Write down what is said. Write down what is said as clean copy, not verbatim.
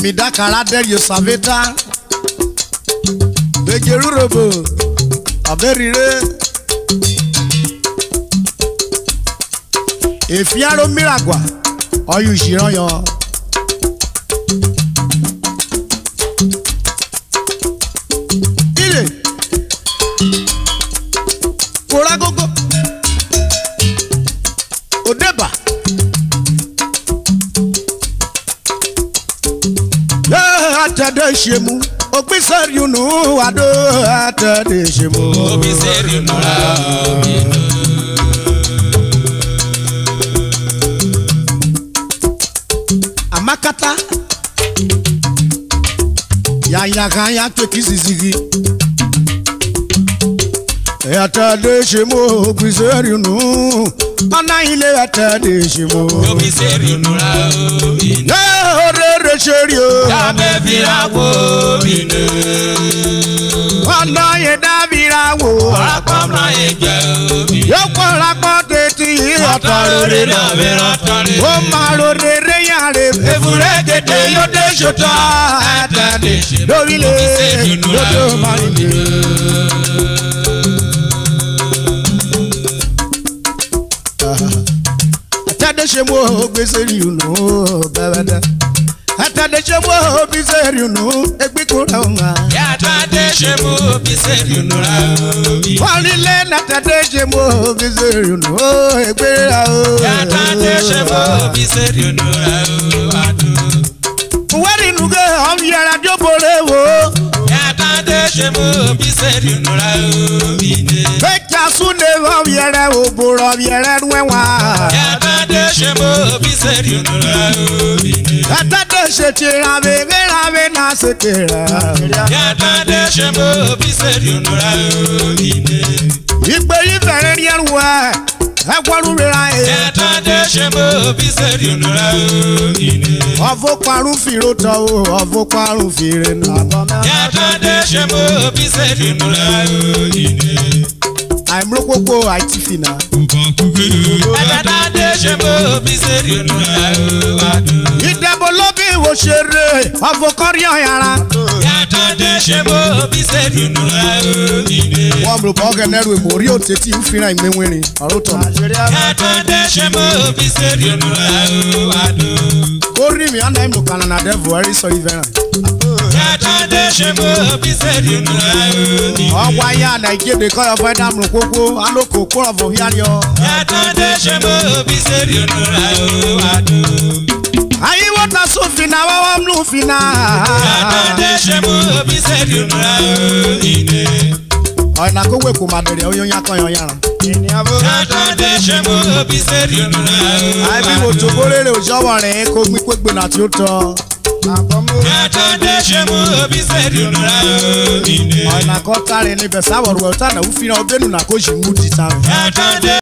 Emi dakara der yo saveta. Bejeru robo. Aberire. Efiaro miragwa. Oyu shiran yo. Ile. Koragogo. Odeba. Atade shemu. Ogbiseri unu ado atade shemu. Ogbiseri unu Amakata. Ya kanya tekizizigi. Atade shemu ogbiseri unu. Ana ile atade shemu. Ogbiseri unu Ore serio. Dabe virawo bine. Ana ye da virawo. Akamna ye je. Yoko rakpo teti Atarore na veratare. O marore re yare. Evure kete yo de shota. Atade shemu. Dovile. Dodo marinde. Atade shemu ogbeseri unu bebede. Atade shemu ogbeseri unu egbikura unga. Atade shemu ogbeseri unu Walile natade shemu ogbeseri unu egbira o. Atade shemu ogbeseri unu Wari nuge omyera diobore wo. Atade shemu ogbeseri unu Becha sune omyera oboro omyera nwewa. Atade shemu ogbeseri unu Atade shetira be na setira. Atade shemu ogbeseri unu Igbe ifere ni erwa. Egwaru rera e. Atade shemu ogbeseri unu Ovo parun firo to o, ovo parun fire na. Atade shemu ogbeseri unu I'm Rokoko Aitifina. Atade shemu ogbeseri unu Idebo lobi wo shere, ovo koriyan yara. Atade shemu ogbeseri unu Wọ́n mú bọ́ọ̀gẹ̀ lẹ́rù ìmòrí òtẹ́tí ìfìràn ìmẹ́wẹ́rin ọ̀rọ̀tọ̀. Atade shemu ogbeseri unu Ó rí mi ọ̀nà ìmú kan náà dẹ́vù ẹ̀rí sọ ìfẹ́ràn. Atade shemu ogbeseri unu Ọwọ́ ayé àná ìkéde kọ́yọ̀ fẹ́ dàmú kókó alóko kúrọ̀ fún yáyọ. Atade shemu ogbeseri unu Ayé wọ́n ta sófin náà wọ́n mú fin náà. Atade shemu ogbeseri unu Ọ̀nà kówó èkó máa bẹ̀rẹ̀ oyún yàtọ̀ yan yàrá. Atade shemu ogbeseri unu Àìbí wo tó bóréré òjọ́wọ́ rẹ̀ kó gbí pégbé náà tí ó tọ́. Atade shemu ogbeseri unu Ọ̀nà kọ́ tààrin níbẹ̀ sáwọ̀rù ẹ̀ tànà ó fi hàn ọbẹ̀ nù náà kó sì mú di sáré. Atade